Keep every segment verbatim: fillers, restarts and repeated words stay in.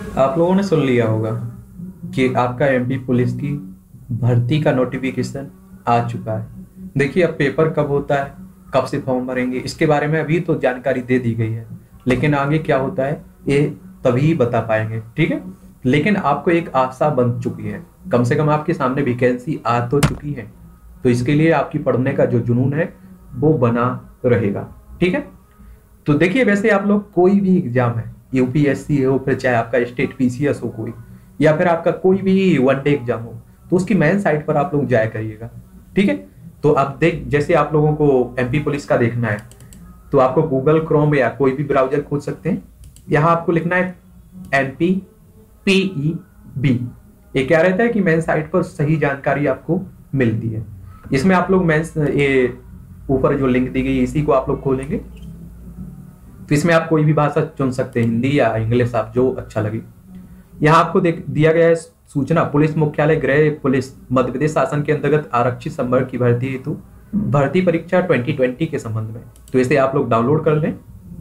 आप लोगों ने सुन लिया होगा कि आपका एमपी पुलिस की भर्ती का नोटिफिकेशन आ चुका है। देखिए, अब पेपर कब होता है, कब से फॉर्म भरेंगे, इसके बारे में अभी तो जानकारी दे दी गई है, लेकिन आगे क्या होता है ये तभी बता पाएंगे। ठीक है, लेकिन आपको एक आशा बन चुकी है, कम से कम आपके सामने वैकेंसी आ तो चुकी है, तो इसके लिए आपकी पढ़ने का जो जुनून है वो बना रहेगा। ठीक है, तो देखिए, वैसे आप लोग कोई भी एग्जाम है, यूपीएससी हो, फिर चाहे आपका स्टेट पीसीएस हो कोई, या फिर आपका कोई भी वन डे एग्जाम हो, तो उसकी मेन साइट पर आप लोग जाया करिएगा। ठीक है, तो अब देख, जैसे आप लोगों को एमपी पुलिस का देखना है तो आपको गूगल क्रोम या कोई भी ब्राउजर खोल सकते हैं। यहाँ आपको लिखना है एमपी पीई बी। ये क्या रहता है कि मेन साइट पर सही जानकारी आपको मिलती है। इसमें आप लोग मेन ये ऊपर जो लिंक दी गई है इसी को आप लोग खोलेंगे, तो इसमें आप कोई भी भाषा चुन सकते हैं, हिंदी या इंग्लिश, आप जो अच्छा लगे। यहाँ आपको देख दिया गया है सूचना, पुलिस मुख्यालय गृह पुलिस मध्य प्रदेश शासन के अंतर्गत आरक्षित संवर्ग की भर्ती हेतु भर्ती परीक्षा ट्वेंटी ट्वेंटी के संबंध में, तो इसे आप लोग डाउनलोड कर लें।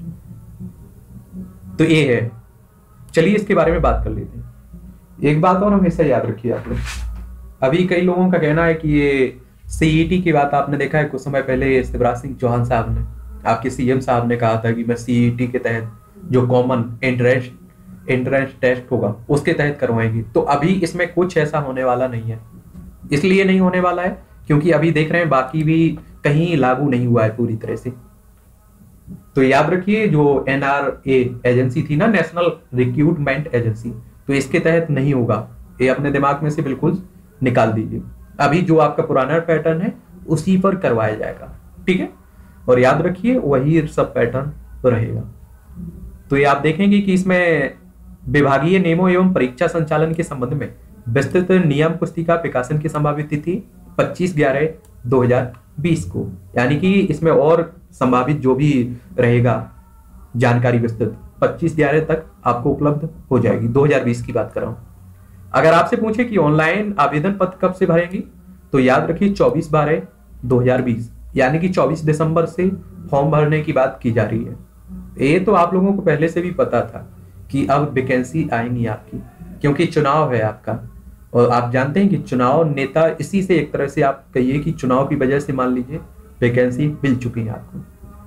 तो ये है, चलिए इसके बारे में बात कर लेते हैं। एक बात और हमेशा याद रखिए आप लोग, अभी कई लोगों का कहना है कि ये सीईटी की बात आपने देखा है, कुछ समय पहले शिवराज सिंह चौहान साहब ने, आपके सीएम साहब ने कहा था कि मैं सीईटी के तहत जो कॉमन एंट्रेंस एंट्रेंस टेस्ट होगा उसके तहत करवाएंगे। तो अभी इसमें कुछ ऐसा होने वाला नहीं है। इसलिए नहीं होने वाला है क्योंकि अभी देख रहे हैं बाकी भी कहीं लागू नहीं हुआ है पूरी तरह से। तो याद रखिए, जो एनआरए एजेंसी थी ना, नेशनल रिक्रूटमेंट एजेंसी, तो इसके तहत नहीं होगा, ये अपने दिमाग में से बिल्कुल निकाल दीजिए। अभी जो आपका पुराना पैटर्न है उसी पर करवाया जाएगा। ठीक है, और याद रखिए वही सब पैटर्न रहेगा। तो ये आप देखेंगे कि इसमें विभागीय नियमों एवं परीक्षा संचालन के संबंध में विस्तृत नियम पुस्तिका प्रकाशन की संभावित तिथि पच्चीस ग्यारह दो हजार बीस को, यानी कि इसमें और संभावित जो भी रहेगा जानकारी विस्तृत पच्चीस ग्यारह तक आपको उपलब्ध हो जाएगी। दो हजार बीस की बात कर रहा हूं। अगर आपसे पूछे कि ऑनलाइन आवेदन पत्र कब से भरेंगी, तो याद रखिए चौबीस बारह दो हजार बीस, यानी कि चौबीस दिसंबर से फॉर्म भरने की बात की जा रही है। ये तो आप लोगों को पहले से भी पता था कि अब वैकेंसी आएंगी आपकी, क्योंकि चुनाव है आपका, और आप जानते हैं कि चुनाव नेता इसी से, एक तरह से आप कहिए कि चुनाव की वजह से मान लीजिए वैकेंसी मिल चुकी है आपको।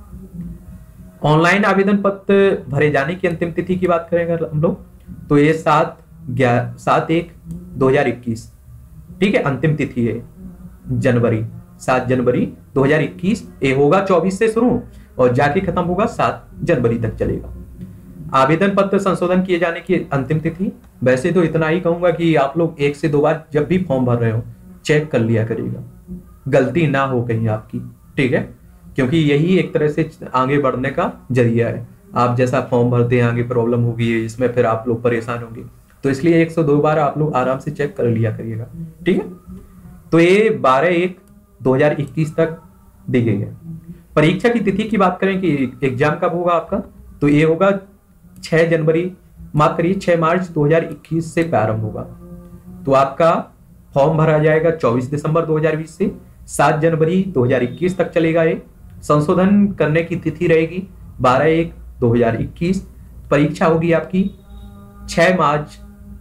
ऑनलाइन आवेदन पत्र भरे जाने की अंतिम तिथि की बात करेंगे हम लोग, तो ये सात ग्यारह सात एक दो हजार इक्कीस, ठीक है, अंतिम तिथि है जनवरी, सात जनवरी दो हजार इक्कीस। ये होगा चौबीस से शुरू और जाके खत्म होगा सात जनवरी तक चलेगा। आवेदन पत्र संशोधन किए जाने की अंतिम तिथि, वैसे तो इतना ही कहूंगा कि आप लोग एक से दो बार जब भी फॉर्म भर रहे हो चेक कर लिया करिएगा, गलती ना हो कहीं आपकी। ठीक है, क्योंकि यही एक तरह से आगे बढ़ने का जरिया है। आप जैसा फॉर्म भरते हैं आगे प्रॉब्लम होगी इसमें, फिर आप लोग परेशान होंगे, तो इसलिए एक से दो बार आप लोग आराम से चेक कर लिया करिएगा। ठीक है, तो ये बारह एक दो हजार इक्कीस तक दी गई है। परीक्षा की तिथि की बात करें कि एग्जाम कब होगा आपका, तो ये होगा छह जनवरी, माफ करिए छह मार्च दो हजार इक्कीस से प्रारंभ होगा। तो आपका फॉर्म भरा जाएगा चौबीस दिसंबर दो हजार बीस से सात जनवरी दो हजार इक्कीस तक चलेगा। ये संशोधन करने की तिथि रहेगी बारह एक दो हजार इक्कीस। परीक्षा होगी आपकी छह मार्च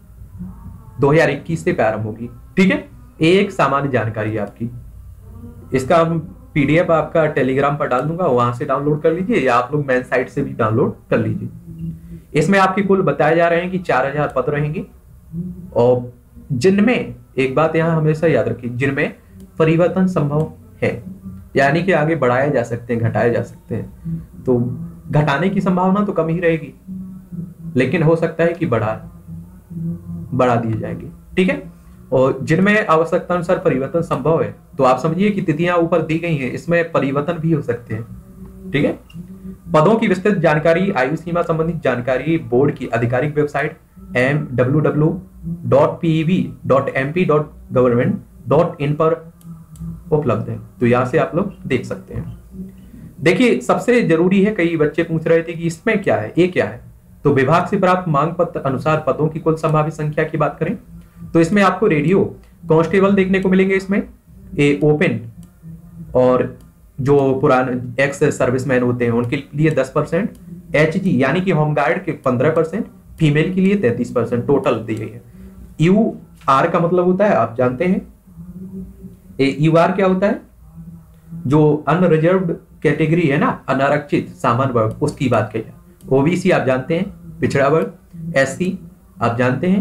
दो हजार इक्कीस से प्रारंभ होगी। ठीक है, एक सामान्य जानकारी है आपकी। इसका पीडीएफ आपका टेलीग्राम पर डाल दूंगा, वहां से डाउनलोड कर लीजिए, या आप लोग मेन साइट से भी डाउनलोड कर लीजिए। इसमें आपकी कुल बताए जा रहे हैं कि चार हजार पद रहेंगे, और जिनमें एक बात यहां हमेशा याद रखिए, जिनमें परिवर्तन संभव है, यानी कि आगे बढ़ाए जा सकते हैं, घटाए जा सकते हैं। तो घटाने की संभावना तो कम ही रहेगी, लेकिन हो सकता है कि बढ़ा बढ़ा दिए जाएंगे। ठीक है, और जिनमें आवश्यकता अनुसार परिवर्तन संभव है, तो आप समझिए कि तिथियां ऊपर दी गई हैं, इसमें परिवर्तन भी हो सकते हैं। ठीक है, पदों की विस्तृत जानकारी, आयु सीमा संबंधित जानकारी बोर्ड की आधिकारिक website M W W dot P E B dot M P dot government dot in पर उपलब्ध है, तो यहां से आप लोग देख सकते हैं। देखिए, सबसे जरूरी है, कई बच्चे पूछ रहे थे कि इसमें क्या है, ये क्या है, तो विभाग से प्राप्त मांग पत्र अनुसार पदों की कुल संभावित संख्या की बात करें तो इसमें आपको रेडियो कांस्टेबल देखने को मिलेंगे, इसमें ए ओपन, और जो पुराने एक्स सर्विसमैन होते हैं उनके लिए दस परसेंट, एच जी यानी कि होमगार्ड के पंद्रह परसेंट, फीमेल के लिए तैंतीस परसेंट टोटल दी गई है। यू आर का मतलब होता है, आप जानते हैं यू आर क्या होता है, जो अनरिजर्व्ड कैटेगरी है ना, अनारक्षित सामान्य वर्ग, उसकी बात कही है। ओबीसी आप जानते हैं पिछड़ा वर्ग, एससी आप जानते हैं,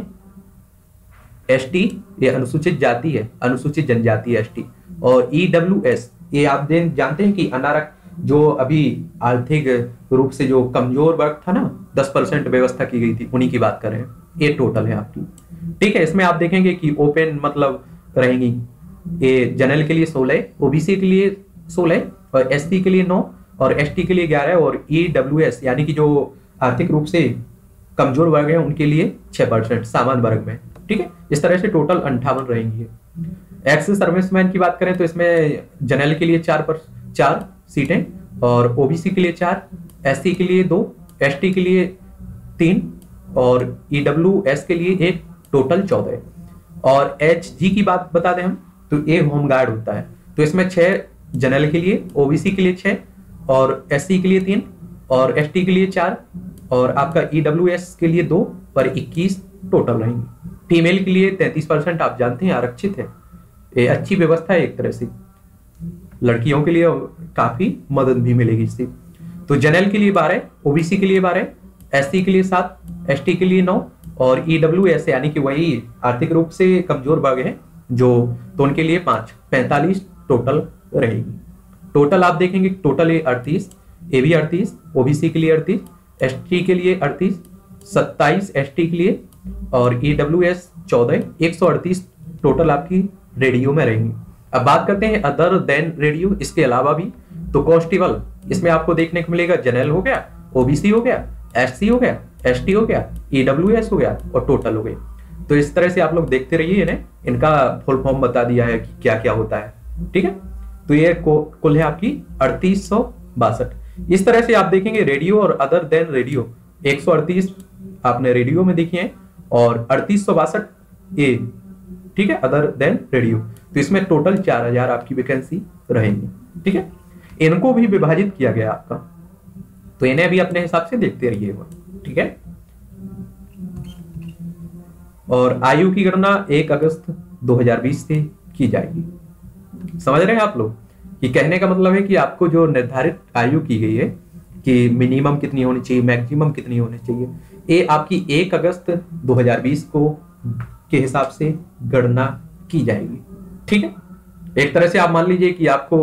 एसटी ये अनुसूचित जाति है, अनुसूचित जनजाति है एसटी, और ईडब्ल्यूएस ये आप जानते हैं कि अनारक्षित जो अभी आर्थिक रूप से जो कमजोर वर्ग था ना, दस परसेंट व्यवस्था की गई थी, उन्हीं की बात कर रहे हैं। ये टोटल है आपकी, ठीक है। इसमें आप देखेंगे कि ओपन मतलब रहेंगी ये जनरल के लिए सोलह, ओबीसी के लिए सोलह, और एसटी के लिए नौ, और एसटी के लिए ग्यारह, और ईडब्ल्यूएस यानी कि जो आर्थिक रूप से कमजोर वर्ग है उनके लिए छह परसेंट सामान्य वर्ग में, ठीक है। इस तरह से टोटल अंठावन रहेंगी। एक्स सर्विसमैन की बात करें तो इसमें जनरल के लिए चार पर चार सीटें, और ओबीसी के लिए चार, एससी के लिए दो, एसटी के लिए तीन, और ईडब्ल्यूएस के लिए एक, टोटल चौदह। और एचजी की बात बता दें हम तो ये होमगार्ड होता है, तो इसमें छह जनरल के लिए, ओबीसी के लिए छह, और एससी के लिए तीन, और एसटी के लिए चार, और आपका ईडब्ल्यूएस के लिए दो, और इक्कीस टोटल रहेंगे। फीमेल के लिए तैंतीस परसेंट आप जानते हैं आरक्षित है, ये अच्छी व्यवस्था है एक तरह से, लड़कियों के लिए काफी मदद भी मिलेगी इससे। तो जनरल के लिए बारह, ओबीसी के लिए बारह, एससी के लिए सात, एसटी के लिए नौ, और ईडब्ल्यूएस यानी कि वही आर्थिक रूप से कमजोर वर्ग है जो, तो उनके लिए पांच, पैंतालीस टोटल रहेगी। टोटल आप देखेंगे टोटल ये अड़तीस, ए भी अड़तीस, ओबीसी के लिए अड़तीस, एसटी के लिए अड़तीस, सत्ताईस एसटी के लिए, और ईडब्ल्यूएस चौदह, एक सौ अड़तीस टोटल आपकी रेडियो में रहेंगी। अब बात करते हैं अदर देन रेडियो, इसके अलावा भी, तो कांस्टेबल इसमें आपको देखने को मिलेगा जनरल हो गया, ओबीसी हो गया, एससी हो गया, एसटी हो गया, ईडब्ल्यूएस हो गया, और टोटल हो गए। तो इस तरह से आप लोग देखते रहिए ना, इनका फुल फॉर्म बता दिया है कि क्या क्या होता है, ठीक है। तो ये कुल है आपकी अड़तीस सौ बासठ। इस तरह से आप देखेंगे रेडियो और अदर देन रेडियो एक सौ अड़तीस आपने रेडियो में देखी है, और अड़तीस सौ बासठ ए, ठीक है, अदर देन रेडियो। तो इसमें टोटल चार हजार आपकी वैकेंसी रहेंगी, ठीक है। इनको भी विभाजित किया गया आपका, तो इन्हें भी अपने हिसाब से देखते रहिएगा, ठीक है। और आयु की गणना एक अगस्त दो हजार बीस से की जाएगी। समझ रहे हैं आप लोग कि कहने का मतलब है कि आपको जो निर्धारित आयु की गई है कि मिनिमम कितनी होनी चाहिए, मैक्सिमम कितनी होनी चाहिए, ये आपकी एक अगस्त दो हजार बीस को के हिसाब से गणना की जाएगी, ठीक है। एक तरह से आप मान लीजिए कि आपको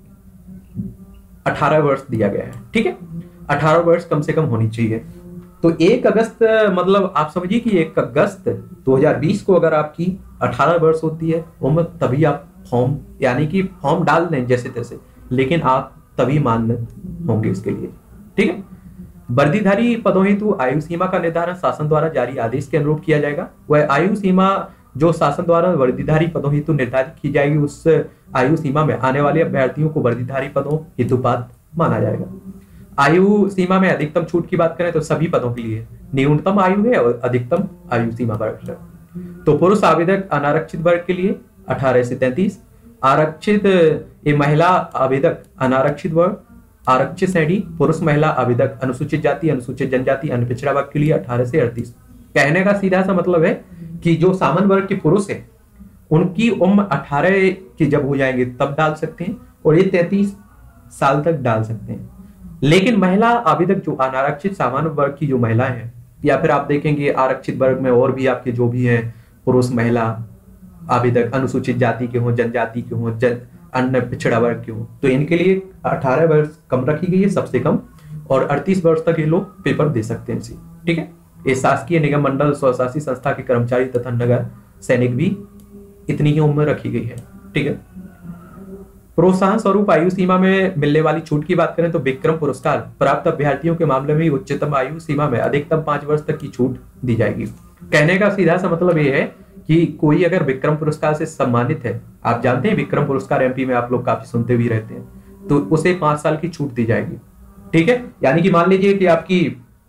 अठारह वर्ष दिया गया है, ठीक है, अठारह वर्ष कम से कम होनी चाहिए। तो एक अगस्त मतलब आप समझिए कि एक अगस्त दो हजार बीस को अगर आपकी अठारह वर्ष होती है उम्र, तभी आप फॉर्म यानी कि फॉर्म डाल दें जैसे तैसे, लेकिन आप तभी मान्य होंगे इसके लिए, ठीक है। वर्दीधारी पदों हेतु आयु सीमा का निर्धारण शासन द्वारा जारी आदेश के अनुरूप किया जाएगा। वह आयु सीमा जो शासन द्वारा वर्दीधारी पदों हेतु निर्धारित की जाएगी, उस आयु सीमा में आने वाले अभ्यर्थियों को वर्दीधारी पदों हेतु पात्र माना जाएगा। आयु सीमा में अधिकतम छूट की बात करें तो सभी पदों के लिए न्यूनतम आयु है और अधिकतम आयु सीमा वर्ग है। तो पुरुष आवेदक अनारक्षित वर्ग के लिए अठारह से तैंतीस, आरक्षित महिला आवेदक अनारक्षित वर्ग, आरक्षित श्रेणी पुरुष महिला आवेदक अनुसूचित जाति, अनुसूचित जनजाति, अन्य पिछड़ा वर्ग के लिए अठारह से अड़तीस। कहने का सीधा सा मतलब है कि जो सामान्य वर्ग के पुरुष है उनकी उम्र अठारह की जब हो जाएंगे तब डाल सकते हैं, और ये तैंतीस साल तक डाल सकते हैं। लेकिन महिला आवेदक जो अनारक्षित सामान्य वर्ग की जो महिलाएं हैं, या फिर आप देखेंगे आरक्षित वर्ग में और भी आपके जो भी हैं पुरुष महिला आवेदक अनुसूचित जाति के हों, जनजाति के हों, जन अन्य पिछड़ा वर्ग के हों, तो इनके लिए अठारह वर्ष कम रखी गई है सबसे कम, और अड़तीस वर्ष तक ये लोग पेपर दे सकते हैं इसी, ठीक है। ये शासकीय निगम मंडल स्वशासी संस्था के कर्मचारी तथा नगर सैनिक भी इतनी ही उम्र रखी गई है, ठीक है। प्रोत्साहन स्वरूप आयु सीमा में मिलने वाली छूट की बात करें तो विक्रम पुरस्कार प्राप्त अभ्यर्थियों के मामले में उच्चतम आयु सीमा में अधिकतम पांच वर्ष तक की छूट दी जाएगी। कहने का सीधा सा मतलब ये है कि कोई अगर विक्रम पुरस्कार से सम्मानित है, आप जानते हैं विक्रम पुरस्कार एमपी में आप लोग काफी सुनते भी रहते हैं, तो उसे पांच साल की छूट दी जाएगी, ठीक है। यानी कि मान लीजिए कि आपकी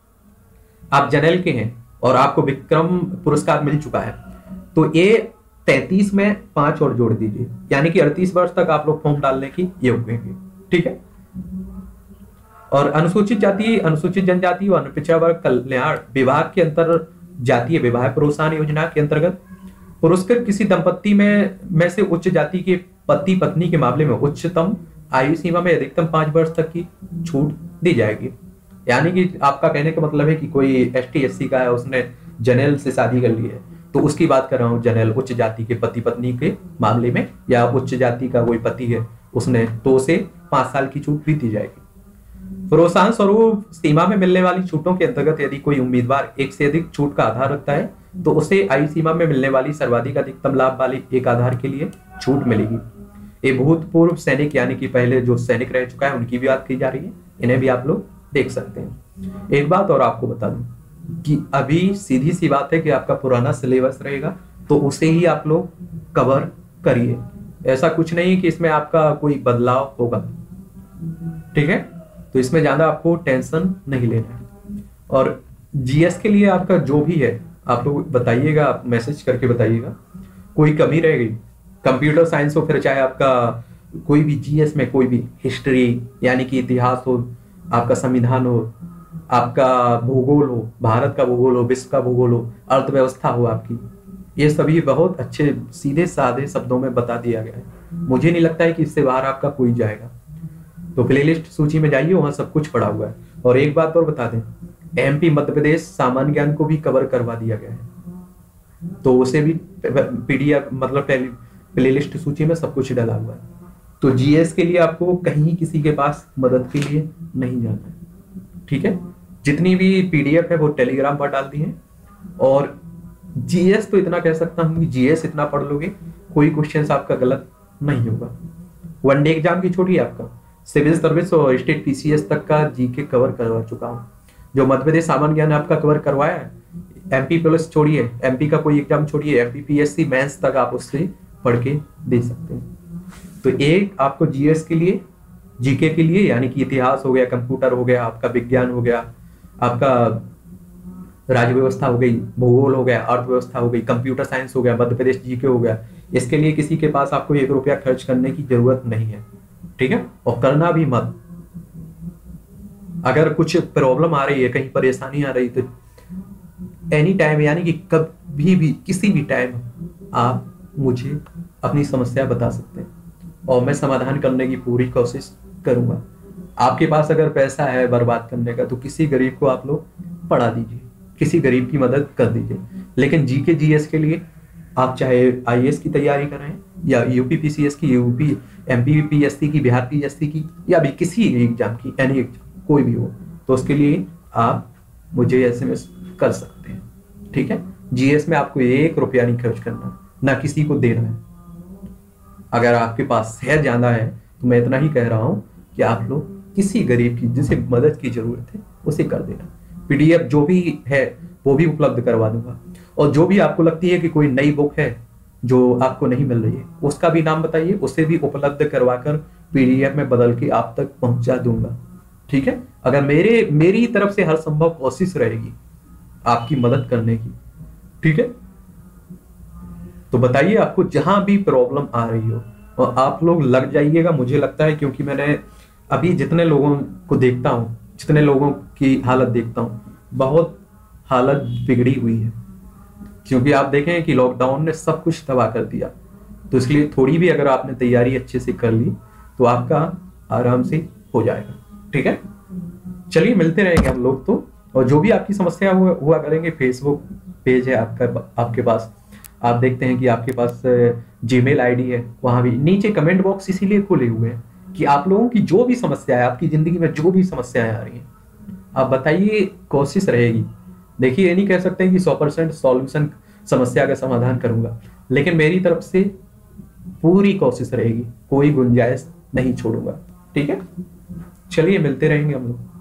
आप जनरल के हैं और आपको विक्रम पुरस्कार मिल चुका है, तो ये तैंतीस में पांच और जोड़ दीजिए, यानी कि अड़तीस वर्ष तक आप लोग फॉर्म डालने की योग्य होंगे, ठीक है। और अनुसूचित जाति, अनुसूचित जनजाति और अनुपिछड़ा वर्ग कल्याण विभाग के अंतर जातीय विवाह प्रोत्साहन योजना के अंतर्गत पुरस्कृत किसी दंपत्ति में में से उच्च जाति के पति पत्नी के मामले में उच्चतम आयु सीमा में अधिकतम पांच वर्ष तक की छूट दी जाएगी। यानी कि आपका कहने का मतलब है कि कोई एस टी एस सी का है, उसने जनरल से शादी कर ली है, तो उसकी बात कर रहा हूँ, जनरल उच्च जाति के पति पत्नी के मामले में, या उच्च जाति का कोई पति है उसने, तो उसे पांच साल की छूट भी दी जाएगी। प्रोत्साहन स्वरूप सीमा में मिलने वाली छूटों के अंतर्गत यदि कोई उम्मीदवार एक से अधिक छूट का आधार रखता है तो उसे आयु सीमा में मिलने वाली सर्वाधिक अधिकतम लाभ वाली एक आधार के लिए छूट मिलेगी। ये भूतपूर्व सैनिक यानी कि पहले जो सैनिक रह चुका है उनकी भी बात की जा रही है, इन्हें भी आप लोग देख सकते हैं। एक बात और आपको बता दूं कि अभी सीधी सी बात है कि आपका पुराना सिलेबस रहेगा तो उसे ही आप लोग कवर करिए, ऐसा कुछ नहीं कि इसमें आपका कोई बदलाव होगा, ठीक है। तो इसमें ज्यादा आपको टेंशन नहीं लेना है। और जीएस के लिए आपका जो भी है आप लोग बताइएगा, आप मैसेज करके बताइएगा, कोई कमी रह गई, कंप्यूटर साइंस हो, फिर चाहे आपका कोई भी जीएस में कोई भी हिस्ट्री यानी कि इतिहास हो, आपका संविधान हो, आपका भूगोल हो, भारत का भूगोल हो, विश्व का भूगोल हो, अर्थव्यवस्था हो आपकी, ये सभी बहुत अच्छे सीधे साधे शब्दों में बता दिया गया है। मुझे नहीं लगता है कि इससे बाहर आपका कोई जाएगा। तो प्लेलिस्ट सूची में जाइए, वहां सब कुछ पड़ा हुआ है। और एक बात और बता दें, एमपी मध्य प्रदेश सामान्य ज्ञान को भी कवर करवा दिया गया है, तो उसे भी पीडीएफ मतलब प्लेलिस्ट सूची में सब कुछ डाला हुआ है। तो जीएस के लिए आपको कहीं किसी के पास मदद के लिए नहीं जाना है, ठीक है। जितनी भी पीडीएफ है वो टेलीग्राम पर डाल दी है। और जीएस तो इतना कह सकता हूँ कि जीएस इतना पढ़ लोगे कोई क्वेश्चन आपका गलत नहीं होगा। वनडे एग्जाम की छोड़िए, आपका सिविल सर्विस और स्टेट पीसीएस तक का जीके कवर करवा चुका हूँ। जो मध्य प्रदेश सामान्य ज्ञान आपका कवर करवाया है, एमपी प्लस छोड़िए, एमपी का कोई एग्जाम छोड़िए, एमपी पीएससी मेंस तक आप उससे पढ़ के दे सकते हैं। तो एक आपको जीएस के लिए, जीके के लिए यानी कि इतिहास हो गया, कंप्यूटर हो गया, आपका विज्ञान हो गया, आपका राज्य व्यवस्था हो गई, भूगोल हो गया, अर्थव्यवस्था हो गई, कंप्यूटर साइंस हो गया, मध्य प्रदेश जीके हो गया, इसके लिए किसी के पास आपको एक रुपया खर्च करने की जरूरत नहीं है, ठीक है। और करना भी मत। अगर कुछ प्रॉब्लम आ रही है, कहीं परेशानी आ रही, तो एनी टाइम यानी कि कभी भी किसी भी टाइम आप मुझे अपनी समस्या बता सकते हैं और मैं समाधान करने की पूरी कोशिश करूंगा। आपके पास अगर पैसा है बर्बाद करने का तो किसी गरीब को आप लोग पढ़ा दीजिए, किसी गरीब की मदद कर दीजिए। लेकिन जीके जीएस के लिए आप चाहे आईएएस की तैयारी कर रहे हैं या यूपी पीसीएस की, यूपी एमपी पीएससी की, बिहार पीएससी की, या भी किसी एग्जाम की, एनी एग्जाम कोई भी हो, तो उसके लिए आप मुझे एसएमएस कर सकते हैं, ठीक है। जीएस में आपको एक रुपया नहीं खर्च करना, ना किसी को देना है। अगर आपके पास है ज्यादा है तो मैं इतना ही कह रहा हूं कि आप लोग किसी गरीब की जिसे मदद की जरूरत है उसे कर देना। पीडीएफ जो भी है वो भी उपलब्ध करवा दूंगा। और जो भी आपको लगती है कि कोई नई बुक है जो आपको नहीं मिल रही है उसका भी नाम बताइए, उसे भी उपलब्ध करवाकर पीडीएफ में बदल के आप तक पहुंचा दूंगा, ठीक है। अगर मेरे मेरी तरफ से हर संभव कोशिश रहेगी आपकी मदद करने की, ठीक है। तो बताइए आपको जहां भी प्रॉब्लम आ रही हो और आप लोग लग जाइएगा। मुझे लगता है क्योंकि मैंने अभी जितने लोगों को देखता हूं, जितने लोगों की हालत देखता हूं, बहुत हालत बिगड़ी हुई है। क्योंकि आप देखें कि लॉकडाउन ने सब कुछ तबाह कर दिया, तो इसलिए थोड़ी भी अगर आपने तैयारी अच्छे से कर ली तो आपका आराम से हो जाएगा, ठीक है। चलिए मिलते रहेंगे हम लोग तो। और जो भी आपकी समस्या हुआ, हुआ करेंगे, फेसबुक पेज है आपका, आपके पास आप देखते हैं कि आपके पास जीमेल आईडी है, वहां भी नीचे कमेंट बॉक्स इसीलिए खुले हुए हैं कि आप लोगों की जो भी समस्या है, आपकी जिंदगी में जो भी समस्याएं आ रही हैं आप बताइए, कोशिश रहेगी। देखिए ये नहीं कह सकते हैं कि सौ परसेंट सॉल्यूशन समस्या का समाधान करूंगा, लेकिन मेरी तरफ से पूरी कोशिश रहेगी, कोई गुंजाइश नहीं छोड़ूंगा, ठीक है। चलिए मिलते रहेंगे हम लोग।